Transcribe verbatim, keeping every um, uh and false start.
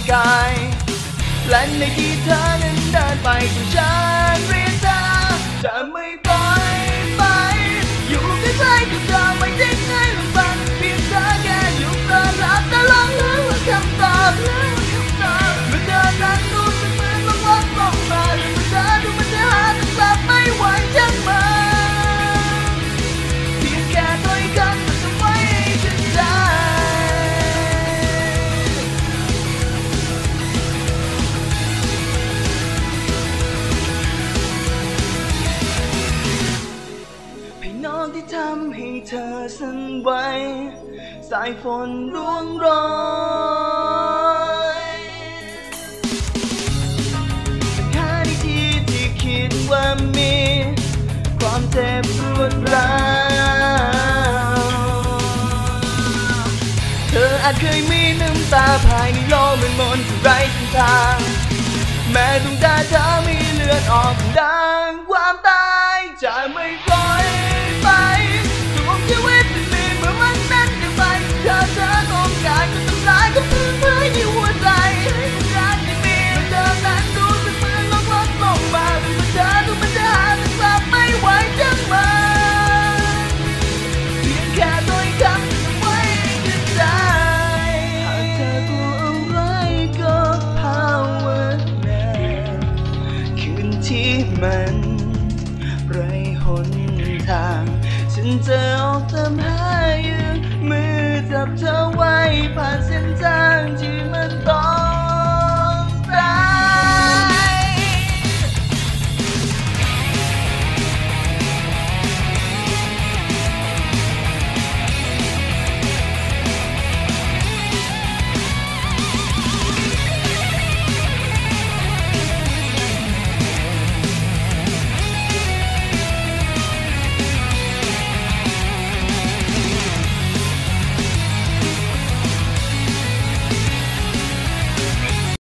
กายและในที่เธอนั้นเดินไปที่ฉันเรียกเธอจะไม่ปล่อยไปอยู่ใกล้ๆกับเธอไม่ได้ง่ายหรือฟังเพียงเธอแค่อยู่ตาหลับตาลองแล้วว่าคำตอบแล้วว่าคำตอบเมื่อเธอนั้นรู้สึกเหมือนมันวัดลงมาหรือเมื่อเธอดูมันจะหาแต่กลับไม่ไหวจังมาเพียงแค่ถ้อยคำมันจะไว้ให้ฉันได้น้องที่ทำให้เธอสั่นไหวสายฝนร่วงโรยปัญหาในที่ที่คิดว่ามีความเจ็บปวดร้าวเธออาจเคยมีน้ำตาภายในโลกมันมนที่ไร้ทิศทางแม้ดวงตาเธอมีเลือดออกดังความตายจะไม่ปล่อยไปดวงชีวิตที่มีเมื่อมันนั้นจะไปเธอเธอต้องการจะทำลายก็พื้นเผยในหัวใจรักที่มีเมื่อเธอนั้นรู้สึกเหมือนลดลดลงมาเมื่อเธอดูมันจะหาแต่กลับไม่ไหวจังมาเพียงแค่ถ้อยคำจะไว้ให้ได้หากเธอกลัวอะไรก็ภาวนาคืนที่มันไร้หนทางฉันจะออกตามหายืนมือจับเธอไว้ผ่านเส้นทางที่